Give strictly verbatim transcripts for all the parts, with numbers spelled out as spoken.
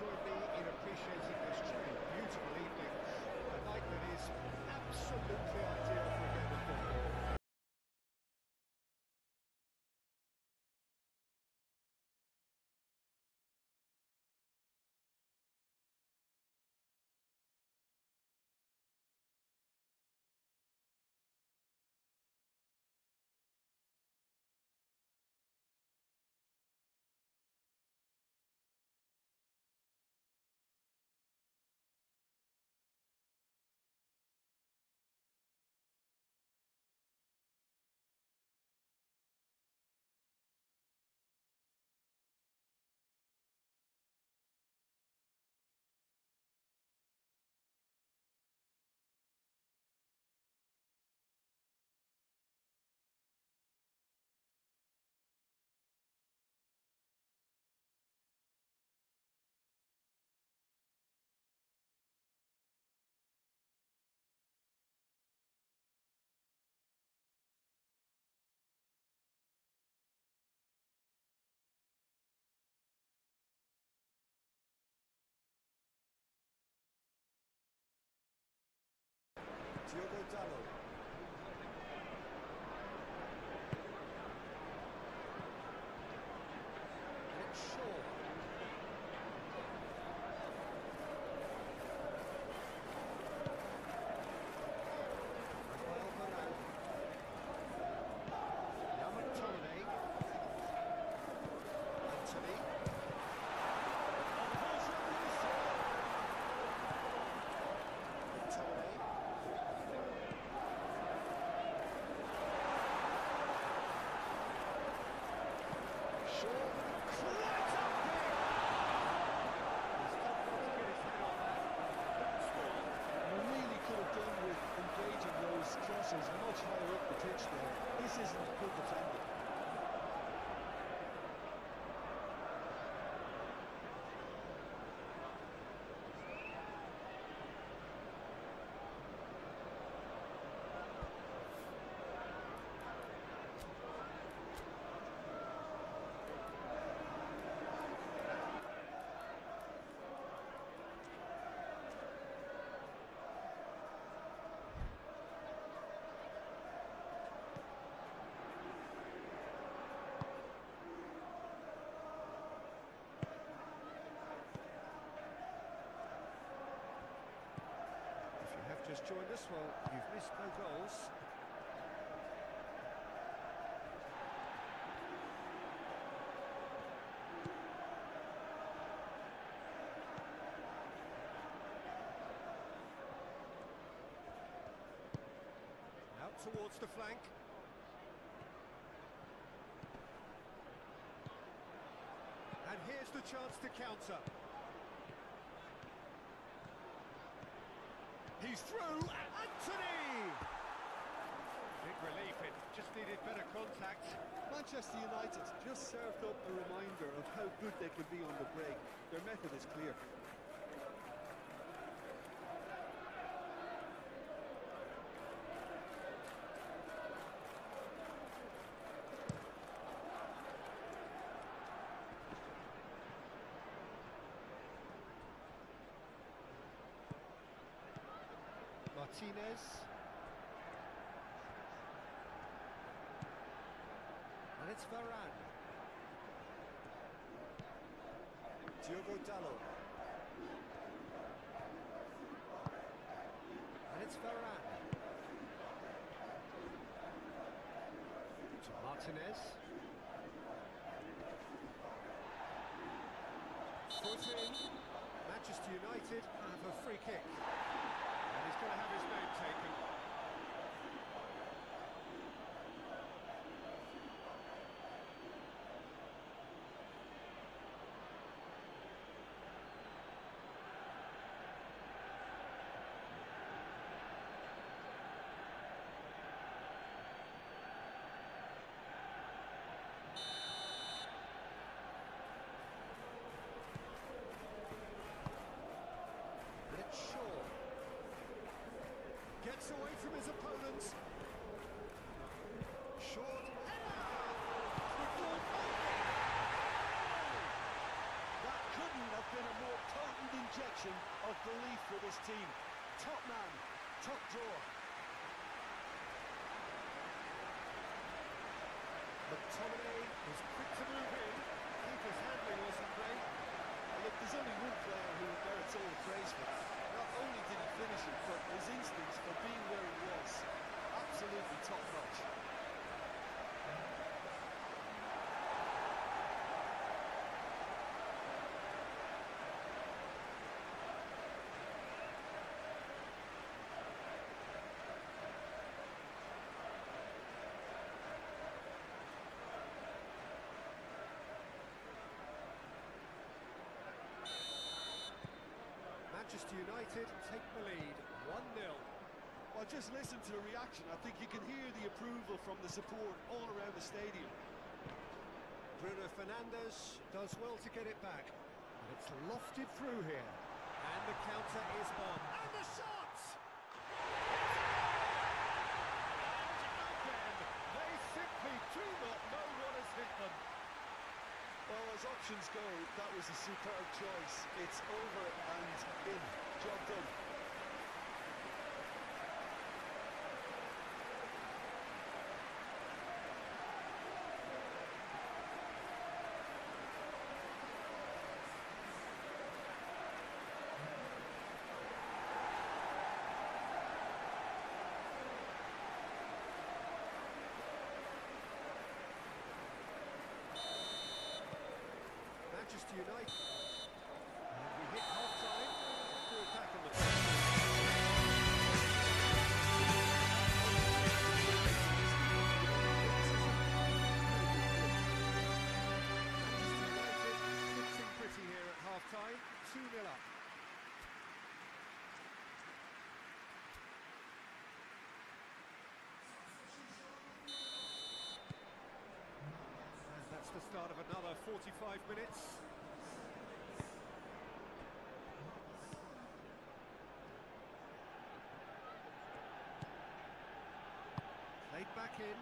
join me in appreciating this truly beautiful evening. A night that is absolutely ideal for a game of football. Diogo Dalot. It's Shaw. Rafael Varane. Yaman Tolone. Anthony. Tolone. Crosses much higher up the pitch there. This isn't good defending. Just joined us, well, you've missed no goals. Out towards the flank. And here's the chance to counter. He's through, Anthony! Big relief, it just needed better contact. Manchester United just served up a reminder of how good they can be on the break. Their method is clear. Martinez. And it's Varane. Diogo Dalot. And it's Varane. To Martinez. Put in. Manchester United have a free kick. And he's going to have his name taken. It's Shaw. Gets away from his opponents. Short header. That couldn't have been a more important injection of belief for this team. Top man, top draw. McTominay was quick to move in. Keeper's handling wasn't great. And look, there's only one player who merits all the praise for that. Not only did he finish it, but his instincts for being where he was, absolutely top notch. Manchester United take the lead, one nil. Well, just listen to the reaction. I think you can hear the approval from the support all around the stadium. Bruno Fernandes does well to get it back. And it's lofted through here. And the counter is on. And the shot! And again, they simply do not know what has hit them. Well, as options go, that was a superb choice. It's over and in. Job done. Manchester United. And we hit half-time. Good back on the pitch. Manchester United looking pretty here at half-time. two nil up. And that's the start of another forty-five minutes. Played back in.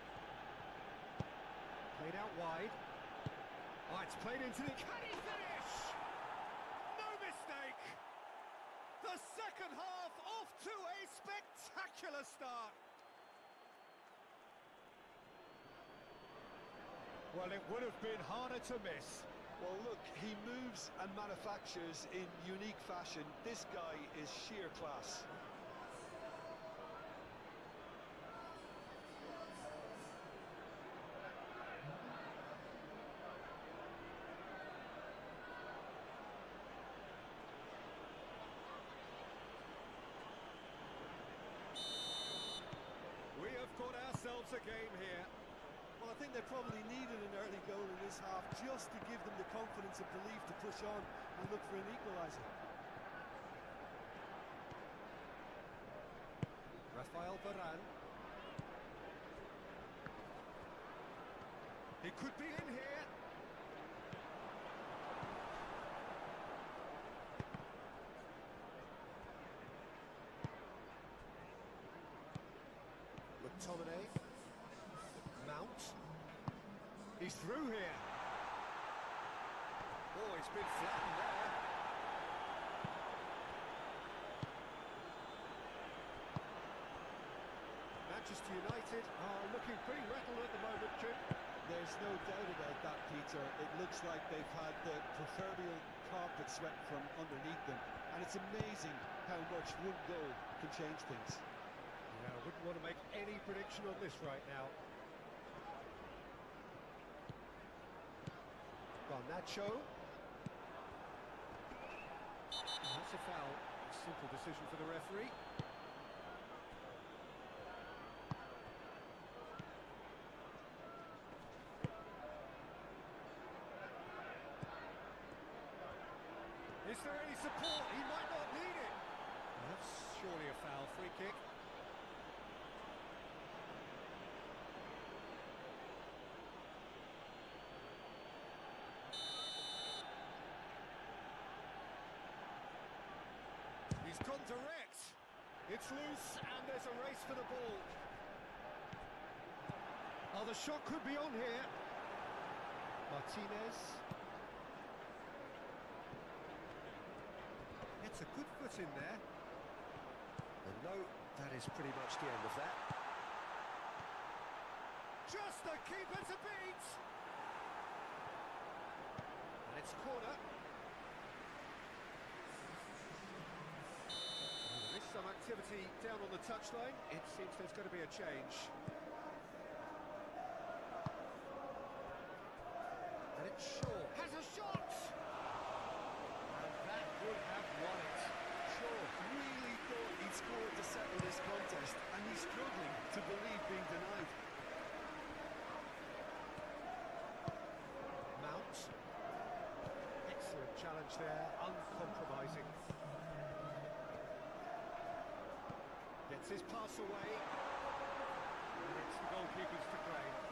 Played out wide. Oh, it's played into the... Can he finish? No mistake! The second half off to a spectacular start. Well, it would have been harder to miss. Well, look, he moves and manufactures in unique fashion. This guy is sheer class. We have got ourselves a game here. Well, I think they probably needed an early goal in this half just to give them the confidence and belief to push on and look for an equaliser. Rafael Varane. He could be in here. McTominay. Mount. He's through here. Oh, he's been flattened there. Manchester United are looking pretty rattled at the moment, Jim. There's no doubt about that, Peter. It looks like they've had the proverbial carpet swept from underneath them. And it's amazing how much one goal can change things. Yeah, I wouldn't want to make any prediction on this right now. Garnacho. And that's a foul. A simple decision for the referee. Is there any support? He might not need it. That's surely a foul. Free kick. He's gone direct. It's loose and there's a race for the ball. Oh, the shot could be on here. Martinez. Gets a good foot in there. And no, that is pretty much the end of that. Just the keeper to beat! And it's corner. Well, there is some activity down on the touchline. It seems there's going to be a change. And it's Shaw. Has a shot! And that would have won it. Shaw really thought he'd scored to settle this contest, and he's struggling to believe being denied. Mount. Excellent challenge there, uncompromising. Gets his pass away. And it's the goalkeeper's to claim.